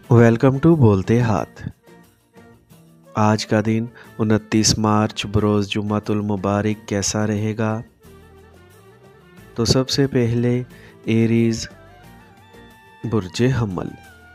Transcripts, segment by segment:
Welcome to बोलते हाथ। आज का दिन 29 मार्च बरोज़ जुम्मतुल मुबारक कैसा रहेगा? तो सबसे पहले एरीज़ बुर्ज हम्मल।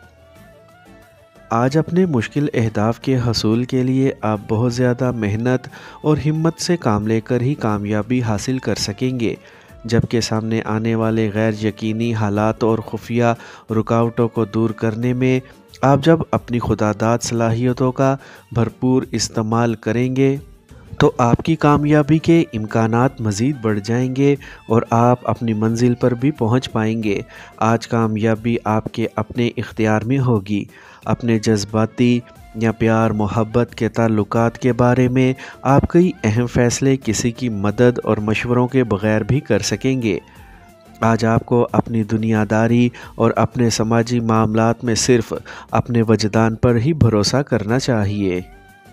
आज अपने मुश्किल अहदाफ के हसूल के लिए आप बहुत ज़्यादा मेहनत और हिम्मत से काम लेकर ही कामयाबी हासिल कर सकेंगे, जबकि सामने आने वाले गैर यकीनी हालात और खुफिया रुकावटों को दूर करने में आप जब अपनी खुदादाद सलाहियतों का भरपूर इस्तेमाल करेंगे तो आपकी कामयाबी के इम्कानात मज़ीद बढ़ जाएंगे और आप अपनी मंजिल पर भी पहुंच पाएंगे। आज कामयाबी आपके अपने इख्तियार में होगी। अपने जज्बाती या प्यार मोहब्बत के ताल्लुकात के बारे में आप कई अहम फ़ैसले किसी की मदद और मशवरों के बग़ैर भी कर सकेंगे। आज आपको अपनी दुनियादारी और अपने समाजी मामलात में सिर्फ़ अपने वजदान पर ही भरोसा करना चाहिए।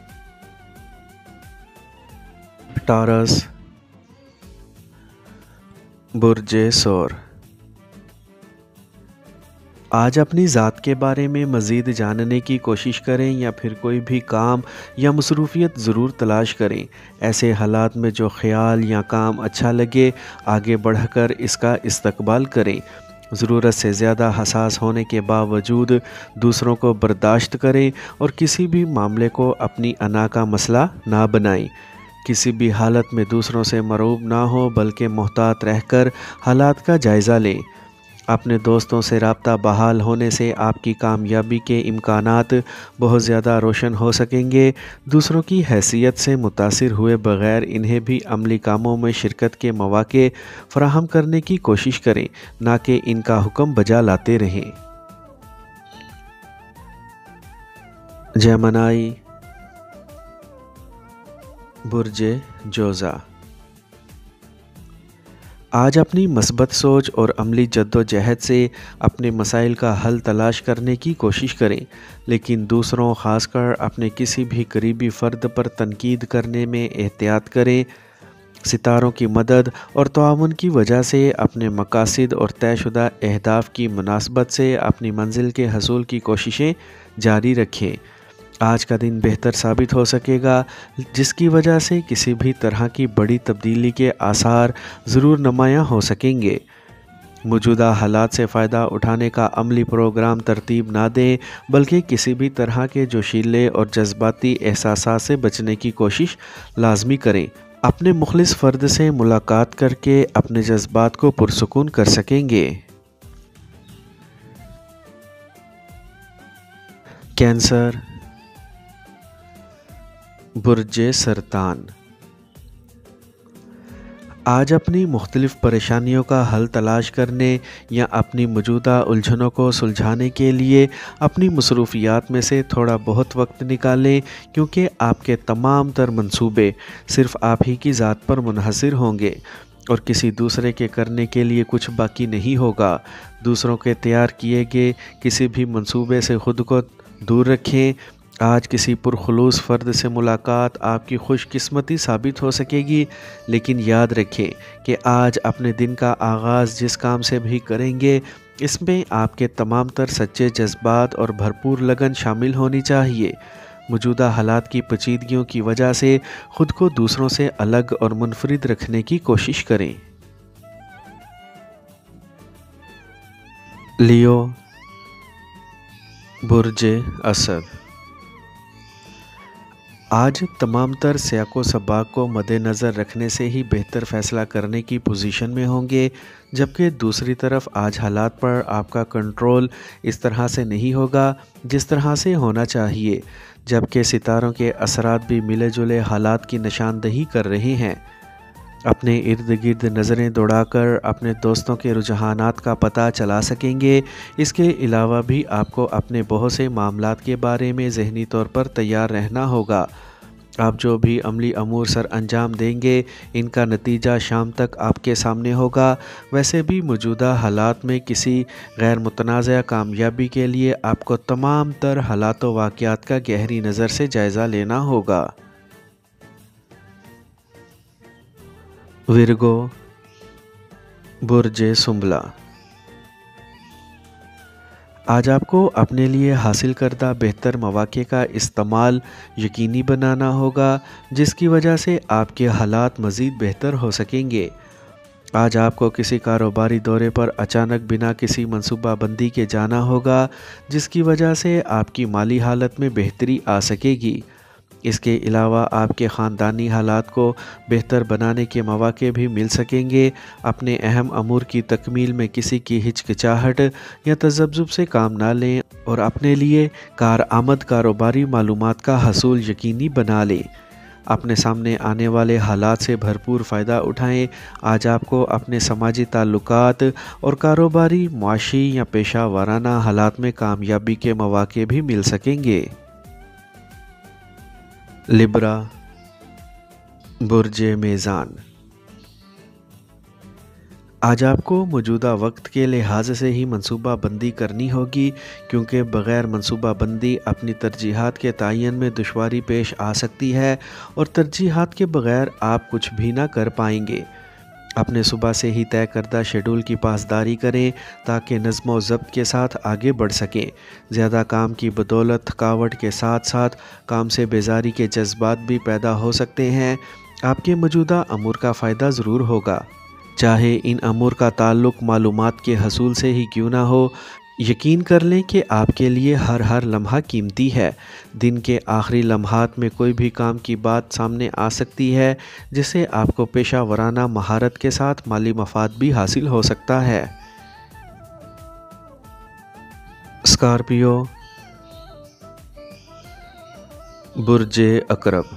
टॉरस बुर्ज सौर। आज अपनी ज़ात के बारे में मज़ीद जानने की कोशिश करें या फिर कोई भी काम या मसरूफ़ियत ज़रूर तलाश करें। ऐसे हालात में जो ख़्याल या काम अच्छा लगे आगे बढ़कर इसका इस्तकबाल करें। ज़रूरत से ज़्यादा हसास होने के बावजूद दूसरों को बर्दाश्त करें और किसी भी मामले को अपनी अना का मसला ना बनाएं। किसी भी हालत में दूसरों से मरूब ना हो बल्कि मोहतात रहकर हालात का जायज़ा लें। अपने दोस्तों से राब्ता बहाल होने से आपकी कामयाबी के इम्कानात बहुत ज़्यादा रोशन हो सकेंगे। दूसरों की हैसियत से मुतासिर हुए बग़ैर इन्हें भी अमली कामों में शिरकत के मौक़े फ़राहम करने की कोशिश करें, ना कि इनका हुक्म बजा लाते रहें। जेमिनी बुर्ज जोज़ा। आज अपनी मस्बत सोच और अमली जद्दोजहद से अपने मसाइल का हल तलाश करने की कोशिश करें, लेकिन दूसरों ख़ासकर अपने किसी भी करीबी फ़र्द पर तनकीद करने में एहतियात करें। सितारों की मदद और ताउन की वजह से अपने मकासद और तयशुदा अहदाफ की मुनासबत से अपनी मंजिल के हसूल की कोशिशें जारी रखें। आज का दिन बेहतर साबित हो सकेगा, जिसकी वजह से किसी भी तरह की बड़ी तब्दीली के आसार ज़रूर नुमायाँ हो सकेंगे। मौजूदा हालात से फ़ायदा उठाने का अमली प्रोग्राम तरतीब ना दें, बल्कि किसी भी तरह के जोशीले और जज्बाती एहसासात से बचने की कोशिश लाजमी करें। अपने मुखलिस फ़र्द से मुलाकात करके अपने जज्बात को पुरसुकून कर सकेंगे। कैंसर बुर्ज सरतान। आज अपनी मुख्तलिफ़ परेशानियों का हल तलाश करने या अपनी मौजूदा उलझनों को सुलझाने के लिए अपनी मसरूफ़ियात में से थोड़ा बहुत वक्त निकालें, क्योंकि आपके तमाम तर मंसूबे सिर्फ़ आप ही की ज़ात पर मुनहसर होंगे और किसी दूसरे के करने के लिए कुछ बाकी नहीं होगा। दूसरों के तैयार किए गए किसी भी मंसूबे से ख़ुद को दूर रखें। आज किसी पुरखुलूस फ़र्द से मुलाकात आपकी खुशकिस्मती साबित हो सकेगी, लेकिन याद रखें कि आज अपने दिन का आगाज़ जिस काम से भी करेंगे, इसमें आपके तमाम तर सच्चे जज्बात और भरपूर लगन शामिल होनी चाहिए। मौजूदा हालात की पेचीदगियों की वजह से ख़ुद को दूसरों से अलग और मुनफरिद रखने की कोशिश करें। लियो बुर्ज असद। आज तमाम तर सियाको सबाक को मद्देनज़र रखने से ही बेहतर फ़ैसला करने की पोजीशन में होंगे, जबकि दूसरी तरफ आज हालात पर आपका कंट्रोल इस तरह से नहीं होगा जिस तरह से होना चाहिए, जबकि सितारों के असरात भी मिले जुले हालात की निशानदही कर रहे हैं। अपने इर्द गिर्द नज़रें दौड़ाकर अपने दोस्तों के रुझानात का पता चला सकेंगे। इसके अलावा भी आपको अपने बहुत से मामलात के बारे में ज़हनी तौर पर तैयार रहना होगा। आप जो भी अमली अमूर सर अंजाम देंगे, इनका नतीजा शाम तक आपके सामने होगा। वैसे भी मौजूदा हालात में किसी गैर मुतनाज़ा कामयाबी के लिए आपको तमाम तर हालात व वाक़यात का गहरी नज़र से जायज़ा लेना होगा। विर्गो बुर्ज सुंबला। آج آپ کو اپنے لیے حاصل کردہ بہتر مواقع کا استعمال یقینی بنانا ہوگا، جس کی وجہ سے آپ کے حالات مزید بہتر ہو سکیں گے۔ آج آپ کو کسی کاروباری دورے پر اچانک بنا کسی منصوبہ بندی کے جانا ہوگا، جس کی وجہ سے آپ کی مالی حالت میں بہتری آ سکے گی۔ اس کے علاوہ آپ کے خاندانی حالات کو بہتر بنانے کے مواقع بھی مل سکیں گے۔ اپنے اہم امور کی تکمیل میں کسی کی ہچکچاہٹ یا تذبذب سے کام نہ لیں اور اپنے لیے کارآمد کاروباری معلومات کا حصول یقینی بنا لیں۔ اپنے سامنے آنے والے حالات سے بھرپور فائدہ اٹھائیں۔ آج آپ کو اپنے سماجی تعلقات اور کاروباری، معاشی یا پیشہ ورانہ حالات میں کامیابی کے مواقع بھی مل سکیں گے۔ لبرا، برج میزان۔ آج آپ کو موجودہ وقت کے لحاظ سے ہی منصوبہ بندی کرنی ہوگی، کیونکہ بغیر منصوبہ بندی اپنی ترجیحات کے تعین میں دشواری پیش آ سکتی ہے اور ترجیحات کے بغیر آپ کچھ بھی نہ کر پائیں گے۔ اپنے صبح سے ہی طے کردہ شیڈول کی پاسداری کریں تاکہ نظم و ضبط کے ساتھ آگے بڑھ سکیں۔ زیادہ کام کی بدولت تھکاوٹ کے ساتھ ساتھ کام سے بیزاری کے جذبات بھی پیدا ہو سکتے ہیں۔ آپ کے موجودہ امور کا فائدہ ضرور ہوگا، چاہے ان امور کا تعلق معلومات کے حصول سے ہی کیوں نہ ہو۔ یقین کر لیں کہ آپ کے لیے ہر لمحہ قیمتی ہے۔ دن کے آخری لمحات میں کوئی بھی کام کی بات سامنے آ سکتی ہے جس سے آپ کو پیشہ ورانہ مہارت کے ساتھ مالی مفاد بھی حاصل ہو سکتا ہے۔ اسکارپیو، برج عقرب۔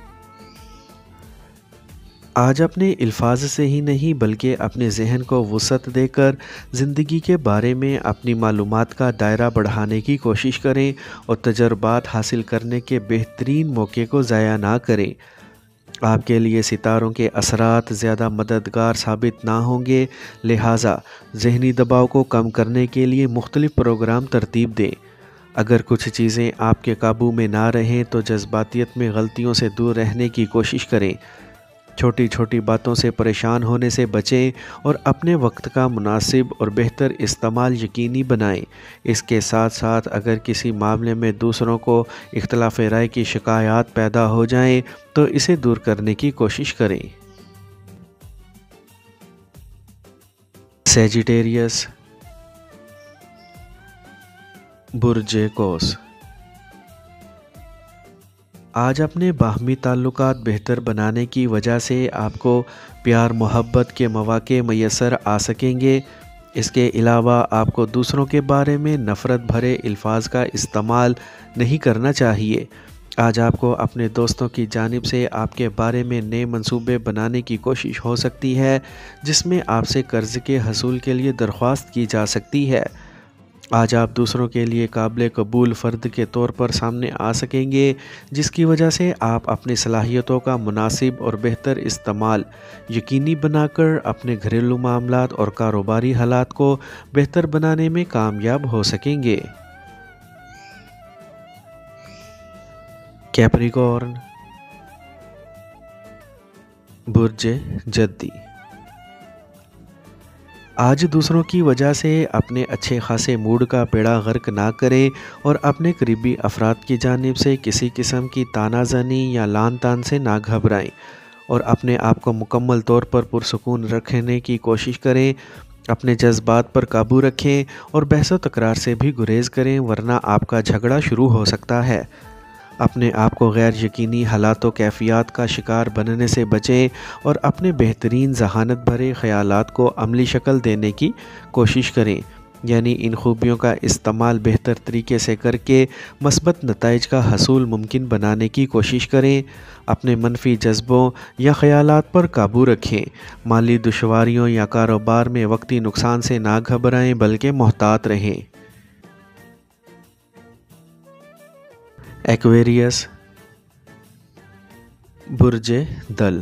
آج اپنے الفاظ سے ہی نہیں بلکہ اپنے ذہن کو وسعت دے کر زندگی کے بارے میں اپنی معلومات کا دائرہ بڑھانے کی کوشش کریں اور تجربات حاصل کرنے کے بہترین موقع کو ضائع نہ کریں۔ آپ کے لیے ستاروں کے اثرات زیادہ مددگار ثابت نہ ہوں گے، لہٰذا ذہنی دباؤ کو کم کرنے کے لیے مختلف پروگرام ترتیب دیں۔ اگر کچھ چیزیں آپ کے قابو میں نہ رہیں تو جذباتیت میں غلطیوں سے دور رہنے کی کوشش کریں۔ چھوٹی چھوٹی باتوں سے پریشان ہونے سے بچیں اور اپنے وقت کا مناسب اور بہتر استعمال یقینی بنائیں۔ اس کے ساتھ ساتھ اگر کسی معاملے میں دوسروں کو اختلاف رائے کی شکایات پیدا ہو جائیں تو اسے دور کرنے کی کوشش کریں۔ سیجیٹیریس، برج قوس۔ آج اپنے باہمی تعلقات بہتر بنانے کی وجہ سے آپ کو پیار محبت کے مواقع میسر آ سکیں گے۔ اس کے علاوہ آپ کو دوسروں کے بارے میں نفرت بھرے الفاظ کا استعمال نہیں کرنا چاہیے۔ آج آپ کو اپنے دوستوں کی جانب سے آپ کے بارے میں نئے منصوبے بنانے کی کوشش ہو سکتی ہے، جس میں آپ سے قرض کے حصول کے لیے درخواست کی جا سکتی ہے۔ آج آپ دوسروں کے لیے قابل قبول فرد کے طور پر سامنے آ سکیں گے، جس کی وجہ سے آپ اپنی صلاحیتوں کا مناسب اور بہتر استعمال یقینی بنا کر اپنے گھریلو معاملات اور کاروباری حالات کو بہتر بنانے میں کامیاب ہو سکیں گے۔ کیپریکارن، برج جدی۔ آج دوسروں کی وجہ سے اپنے اچھے خاصے موڈ کا بیڑا غرق نہ کریں اور اپنے قریبی افراد کی جانب سے کسی قسم کی طعنہ زنی یا لعن طعن سے نہ گھبرائیں اور اپنے آپ کو مکمل طور پر پرسکون رکھنے کی کوشش کریں۔ اپنے جذبات پر قابو رکھیں اور بحث و تکرار سے بھی گریز کریں، ورنہ آپ کا جھگڑا شروع ہو سکتا ہے۔ اپنے آپ کو غیر یقینی حالات و کیفیات کا شکار بننے سے بچیں اور اپنے بہترین ذہانت بھرے خیالات کو عملی شکل دینے کی کوشش کریں، یعنی ان خوبیوں کا استعمال بہتر طریقے سے کر کے مثبت نتائج کا حصول ممکن بنانے کی کوشش کریں۔ اپنے منفی جذبوں یا خیالات پر قابو رکھیں۔ مالی دشواریوں یا کاروبار میں وقتی نقصان سے نہ گھبرائیں بلکہ محتاط رہیں۔ ایکویریس، برج دل۔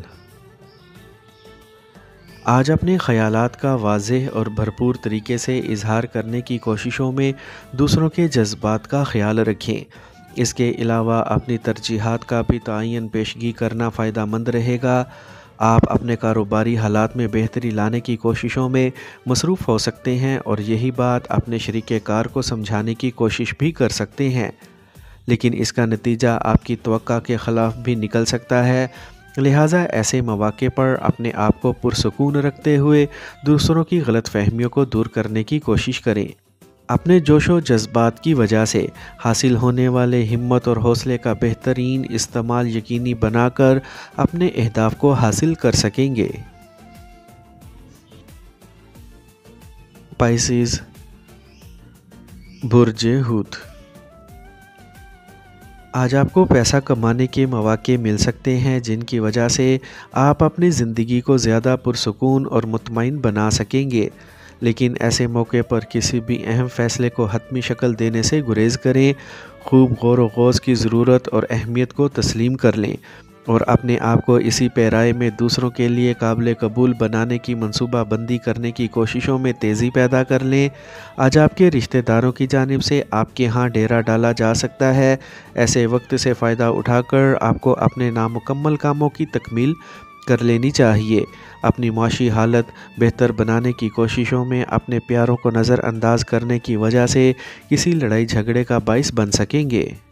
آج اپنے خیالات کا واضح اور بھرپور طریقے سے اظہار کرنے کی کوششوں میں دوسروں کے جذبات کا خیال رکھیں۔ اس کے علاوہ اپنی ترجیحات کا بھی تعین پیشگی کرنا فائدہ مند رہے گا۔ آپ اپنے کاروباری حالات میں بہتری لانے کی کوششوں میں مصروف ہو سکتے ہیں اور یہی بات اپنے شریک کار کو سمجھانے کی کوشش بھی کر سکتے ہیں، لیکن اس کا نتیجہ آپ کی توقع کے خلاف بھی نکل سکتا ہے۔ لہٰذا ایسے مواقع پر اپنے آپ کو پرسکون رکھتے ہوئے دوسروں کی غلط فہمیوں کو دور کرنے کی کوشش کریں۔ اپنے جوش و جذبات کی وجہ سے حاصل ہونے والے ہمت اور حوصلے کا بہترین استعمال یقینی بنا کر اپنے اہداف کو حاصل کر سکیں گے۔ پائسیز، برج حوت۔ آج آپ کو پیسہ کمانے کے مواقع مل سکتے ہیں جن کی وجہ سے آپ اپنی زندگی کو زیادہ پرسکون اور مطمئن بنا سکیں گے، لیکن ایسے موقع پر کسی بھی اہم فیصلے کو حتمی شکل دینے سے گریز کریں۔ خوب غور و خوض کی ضرورت اور اہمیت کو تسلیم کر لیں اور اپنے آپ کو اسی پیرائے میں دوسروں کے لیے قابل قبول بنانے کی منصوبہ بندی کرنے کی کوششوں میں تیزی پیدا کر لیں۔ آج آپ کے رشتہ داروں کی جانب سے آپ کے ہاں ڈیرا ڈالا جا سکتا ہے۔ ایسے وقت سے فائدہ اٹھا کر آپ کو اپنے نامکمل کاموں کی تکمیل کر لینی چاہیے۔ اپنی معاشی حالت بہتر بنانے کی کوششوں میں اپنے پیاروں کو نظر انداز کرنے کی وجہ سے کسی لڑائی جھگڑے کا باعث بن سکیں گے۔